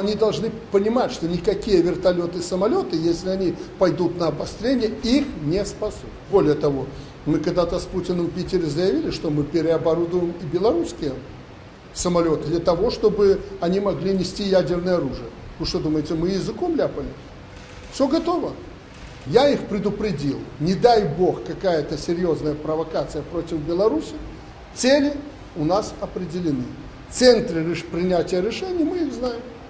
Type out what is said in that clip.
Они должны понимать, что никакие вертолеты и самолеты, если они пойдут на обострение, их не спасут. Более того, мы когда-то с Путиным в Питере заявили, что мы переоборудуем и белорусские самолеты для того, чтобы они могли нести ядерное оружие. Вы что думаете, мы языком ляпали? Все готово. Я их предупредил. Не дай бог какая-то серьезная провокация против Беларуси. Цели у нас определены. Центры принятия решений мы их знаем.